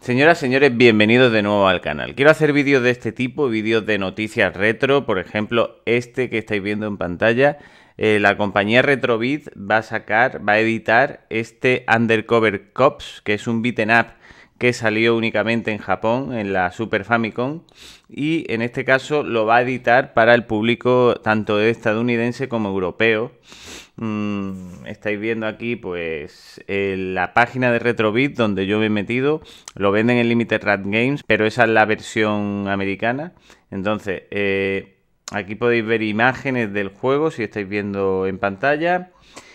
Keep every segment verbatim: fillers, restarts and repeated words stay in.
Señoras, señores, bienvenidos de nuevo al canal. Quiero hacer vídeos de este tipo, vídeos de noticias retro, por ejemplo, este que estáis viendo en pantalla. Eh, la compañía Retrobit va a sacar, va a editar este Undercover Cops, que es un beat'em up que salió únicamente en Japón, en la Super Famicom, y en este caso lo va a editar para el público tanto estadounidense como europeo. Mm, estáis viendo aquí pues eh, la página de Retrobit donde yo me he metido. Lo venden en Limited Run Games, pero esa es la versión americana. Entonces, eh, aquí podéis ver imágenes del juego si estáis viendo en pantalla.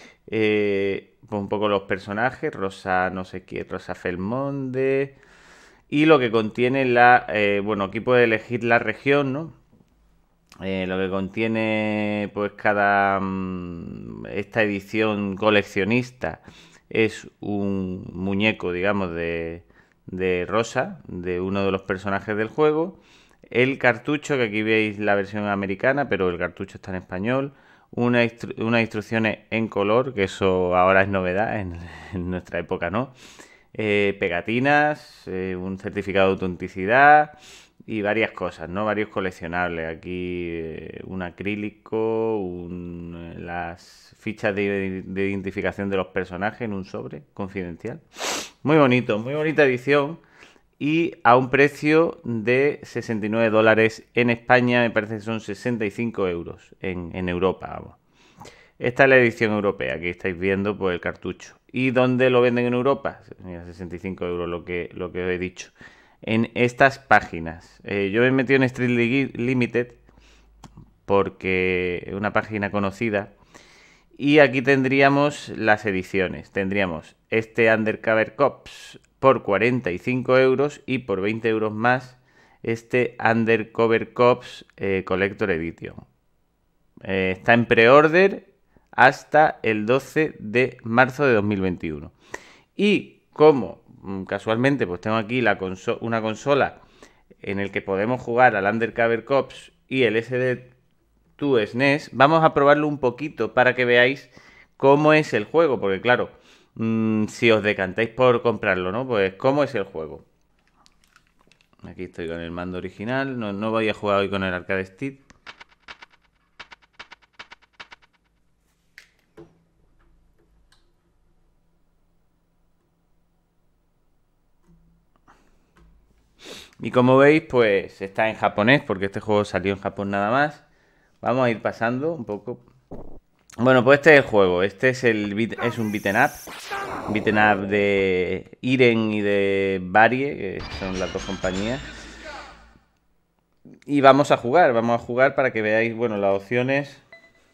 Eh, pues un poco los personajes, Rosa no sé qué, Rosa Felmonde. Y lo que contiene la... Eh, bueno, aquí puedes elegir la región, ¿no? Eh, lo que contiene pues cada... Mm, esta edición coleccionista es un muñeco, digamos, de, de Rosa, de uno de los personajes del juego. El cartucho, que aquí veis la versión americana, pero el cartucho está en español. Una instru unas instrucciones en color, que eso ahora es novedad, en, en nuestra época no. Eh, pegatinas, eh, un certificado de autenticidad y varias cosas, ¿no? Varios coleccionables. Aquí eh, un acrílico, un, las fichas de, de identificación de los personajes en un sobre confidencial. Muy bonito, muy bonita edición. Y a un precio de sesenta y nueve dólares en España, me parece que son sesenta y cinco euros en, en Europa. Vamos. Esta es la edición europea, que estáis viendo pues, el cartucho. ¿Y dónde lo venden en Europa? Mira, sesenta y cinco euros lo que, lo que os he dicho. En estas páginas. Eh, yo me he metido en Street League Limited porque es una página conocida. Y aquí tendríamos las ediciones. Tendríamos este Undercover Cops por cuarenta y cinco euros y por veinte euros más este Undercover Cops eh, Collector Edition. Eh, está en pre-order hasta el doce de marzo de dos mil veintiuno. Y como casualmente pues tengo aquí la conso una consola en el que podemos jugar al Undercover Cops y el S D dos S N E S, vamos a probarlo un poquito para que veáis cómo es el juego, porque claro, mmm, si os decantáis por comprarlo, ¿no? Pues cómo es el juego. Aquí estoy con el mando original, no, no voy a jugar hoy con el arcade stick. Y como veis, pues está en japonés, porque este juego salió en Japón nada más. Vamos a ir pasando un poco. Bueno, pues este es el juego. Este es el beat, es un beat'em up. Beat'em up de Iren y de Varie, que son las dos compañías. Y vamos a jugar, vamos a jugar para que veáis, bueno, las opciones.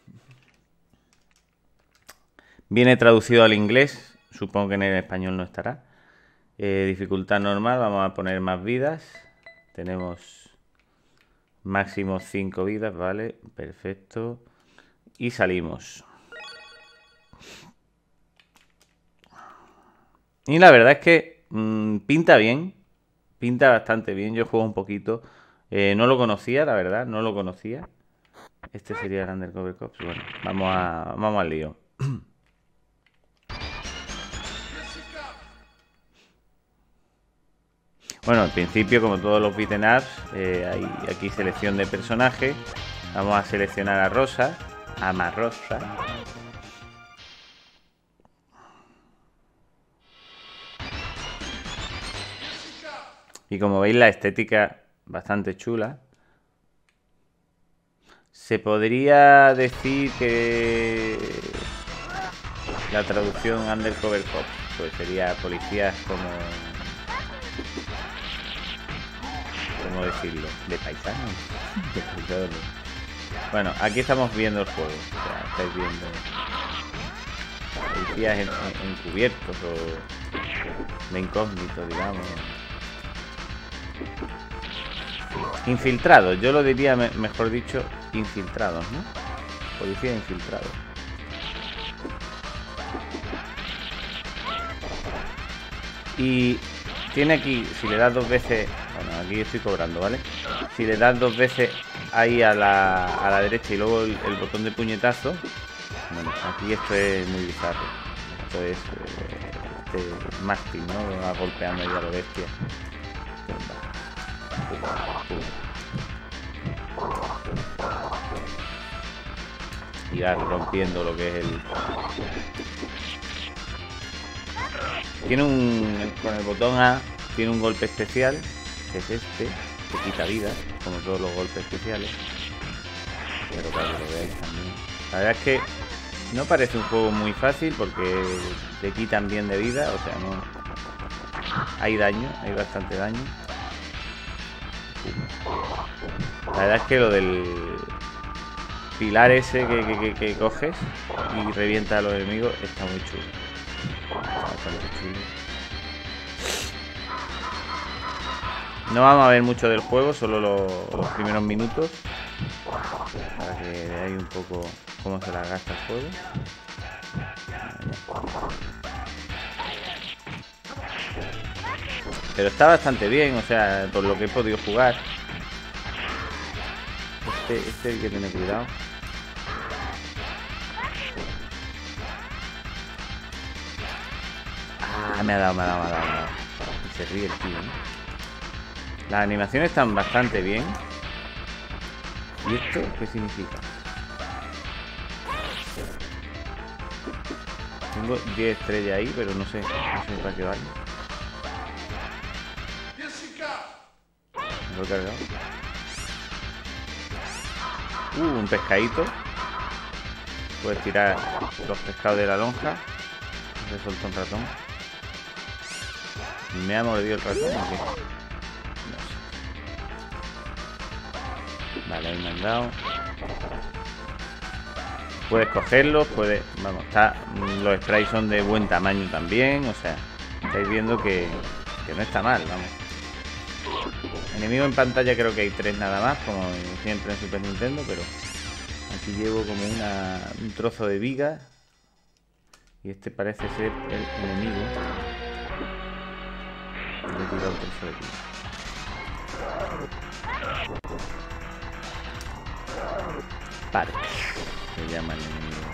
Viene traducido al inglés, supongo que en el español no estará. Eh, dificultad normal, vamos a poner más vidas. Tenemos máximo cinco vidas, vale, perfecto. Y salimos. Y la verdad es que mmm, pinta bien, pinta bastante bien. Yo juego un poquito, eh, no lo conocía, la verdad, no lo conocía. Este sería el Undercover Cops. Bueno, vamos, a, vamos al lío. Bueno, al principio, como todos los beat'em ups, eh, hay aquí selección de personaje. Vamos a seleccionar a Rosa, a más Rosa. Y como veis, la estética bastante chula. Se podría decir que la traducción Undercover Cops pues sería policías como... ¿Cómo decirlo? ¿De paisanos? De paisanos. Bueno, aquí estamos viendo el juego. O sea, estáis viendo policías en, en, encubiertos o de incógnito, digamos. Infiltrados, yo lo diría, mejor dicho, infiltrados, ¿no? Policía infiltrados. Y tiene aquí, si le das dos veces, bueno, aquí estoy cobrando, ¿vale? Si le das dos veces ahí a la, a la derecha y luego el, el botón de puñetazo, bueno, aquí esto es muy bizarro. Esto es... Eh, este mástil, ¿no? Va golpeando ahí a lo bestia. Y va rompiendo lo que es el... Tiene un... Con el botón A tiene un golpe especial, que es este, que quita vida, como todos los golpes especiales. Pero para que lo veáis también. La verdad es que no parece un juego muy fácil porque te quitan bien de vida, o sea, no... Hay daño, hay bastante daño. La verdad es que lo del pilar ese que, que, que, que coges y revienta a los enemigos está muy chulo. Está bastante chulo. No vamos a ver mucho del juego, solo lo, los primeros minutos, para que veáis un poco cómo se la gasta el juego. Pero está bastante bien, o sea, por lo que he podido jugar. Este, este hay que tener cuidado. Ah, me ha dado, me ha dado, me ha dado, me ha dado. Y se ríe el tío, ¿no? Las animaciones están bastante bien. ¿Y esto qué significa? Tengo diez estrellas ahí, pero no sé, no sé para qué vale. Lo he cargado. Uh, un pescadito. Puedes tirar los pescados de la lonja. Se soltó un ratón. ¿Me ha mordido el ratón o qué? No sé. Vale, ahí me han dado. Puedes cogerlos, puedes... Vamos, está... Los sprays son de buen tamaño también. O sea, estáis viendo que, que no está mal, vamos. Enemigo en pantalla creo que hay tres nada más, como siempre en Super Nintendo, pero aquí llevo como una, un trozo de viga y este parece ser el enemigo. Le he tirado un trozo de viga. Park se llama el enemigo.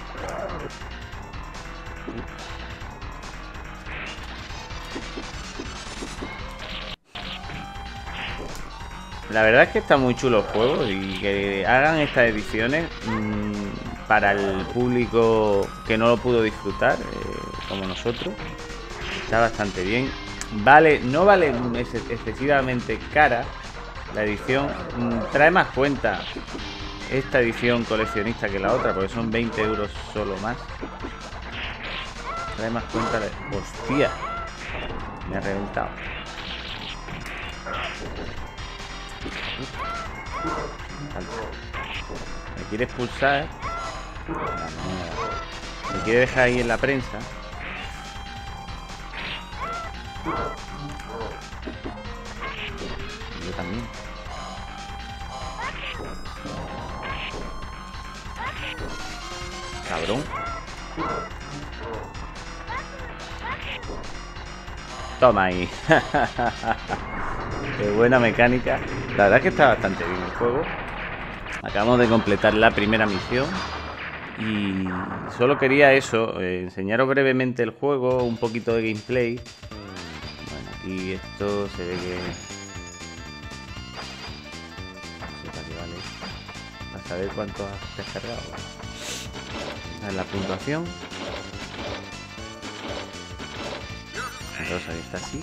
La verdad es que está muy chulo el juego y que hagan estas ediciones mmm, para el público que no lo pudo disfrutar, eh, como nosotros, está bastante bien. Vale, no vale ex excesivamente cara la edición, mmm, trae más cuenta esta edición coleccionista que la otra, porque son veinte euros solo más. Trae más cuenta de... ¡Hostia! Me ha reventado. Me quiere expulsar. Me quiere dejar ahí en la prensa. Yo también. Cabrón. Toma ahí. Qué buena mecánica. La verdad es que está bastante bien el juego. Acabamos de completar la primera misión. Y solo quería eso, eh, enseñaros brevemente el juego, un poquito de gameplay. Bueno, aquí esto se ve que... No sé para qué vale. Para saber cuánto has descargado. Esta es la puntuación. Entonces ahí está así.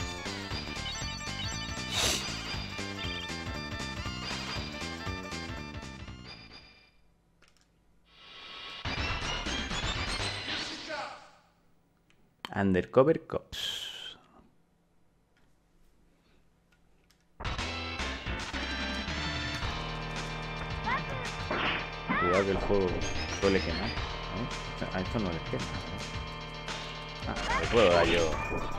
Undercover Cops. Cuidado que el juego suele quemar, ¿no? A esto no les quema. Ah, le puedo dar yo.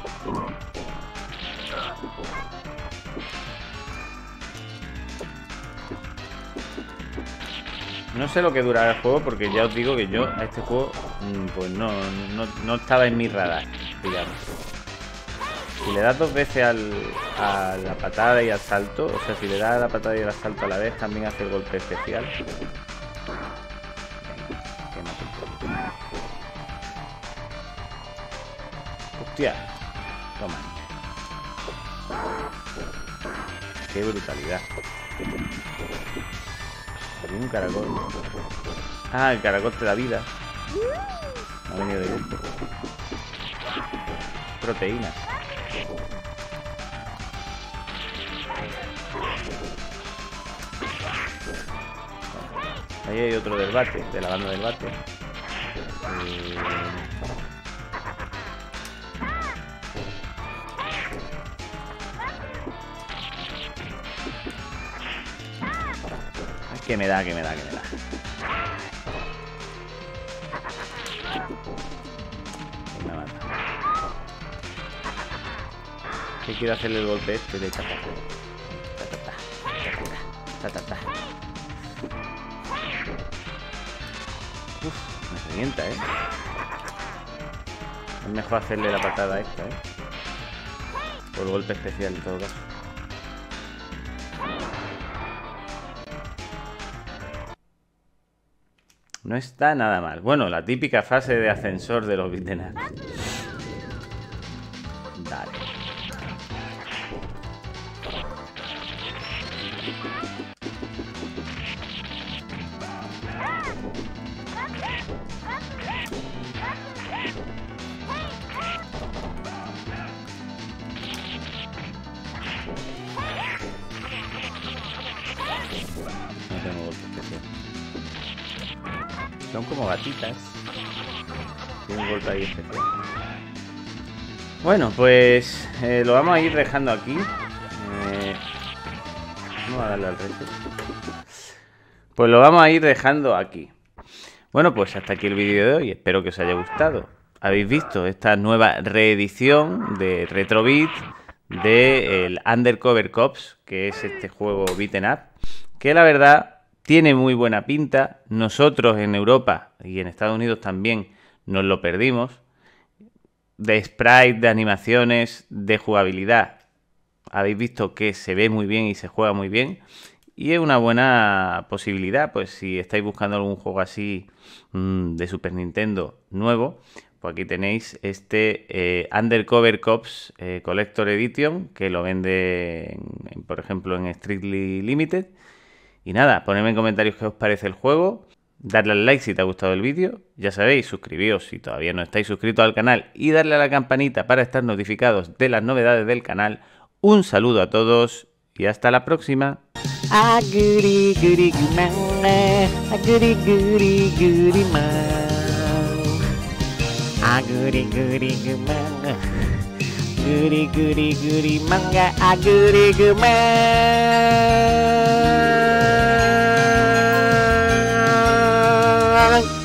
No sé lo que durará el juego porque ya os digo que yo a este juego pues no, no, no estaba en mi radar, digamos. Si le das dos veces al, a la patada y al salto, o sea, si le das a la patada y al salto a la vez, también hace el golpe especial. Hostia. Toma. Qué brutalidad. Hay un caracol. Ah, el caracol te da vida. Me ha venido de gusto. Proteína. Ahí hay otro del bate, de la banda del bate. Eh... Ay, que me da, que me da, que me da. Me mata. Que quiero hacerle el golpe este de tata. Ta, ta, ta, ta, ta, ta. Uf, me revienta, eh. Es mejor hacerle la patada esta, eh. O el golpe especial en todo caso. No está nada mal. Bueno, la típica fase de ascensor de los beat'em ups. Dale. No tengo golpe especial. Son como gatitas. Tiene un golpe ahí especial. Bueno, pues eh, lo vamos a ir dejando aquí. Eh, vamos a darle al resto. Pues lo vamos a ir dejando aquí. Bueno, pues hasta aquí el vídeo de hoy. Espero que os haya gustado. Habéis visto esta nueva reedición de Retrobit de el Undercover Cops, que es este juego beat'em up, que la verdad tiene muy buena pinta. Nosotros en Europa y en Estados Unidos también nos lo perdimos. De sprite, de animaciones, de jugabilidad. Habéis visto que se ve muy bien y se juega muy bien. Y es una buena posibilidad, pues si estáis buscando algún juego así mmm, de Super Nintendo nuevo, pues aquí tenéis este eh, Undercover Cops eh, Collector Edition, que lo vende, en, en, por ejemplo, en Strictly Limited. Y nada, ponedme en comentarios qué os parece el juego, darle al like si te ha gustado el vídeo, ya sabéis, suscribíos si todavía no estáis suscritos al canal y darle a la campanita para estar notificados de las novedades del canal. Un saludo a todos y hasta la próxima. A goody goody manga, a goody goody goody manga, a goody goody manga, goody goody goody manga, a goody goody manga.